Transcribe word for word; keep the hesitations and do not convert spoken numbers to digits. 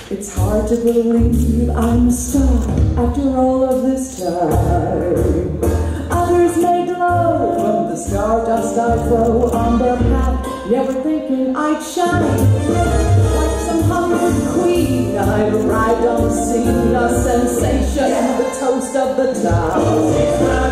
It's hard to believe I'm a star after all of this time. Others may glow from the stardust I throw on their path, never thinking I'd shine. Like some Hollywood queen, I've arrived on the scene, a sensation, the toast of the town.